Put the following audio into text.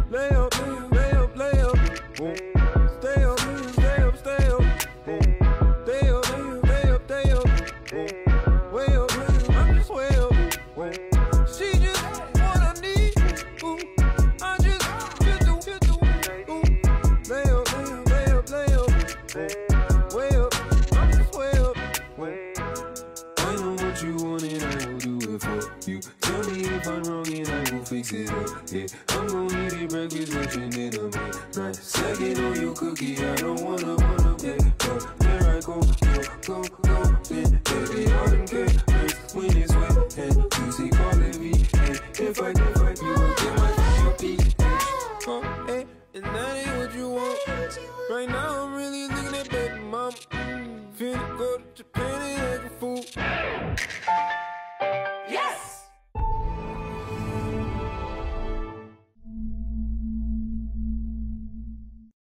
lay up, lay up, lay up. Stay up, stay up, stay up. Stay up, stay up, stay up. Way up, I'm just way up. She just what I need. Ooh, I just do. Ooh, lay up, lay up, lay up. Way up, I'm just way up. I know what you want and I will do it for you. Tell me if I'm wrong and I will fix it up. Yeah, I'm gonna eat it breakfast, lunch, and dinner, midnight. Second on your cookie, I don't wanna, yeah. There I go, then baby, all them good when it's wet and you see calling me. If I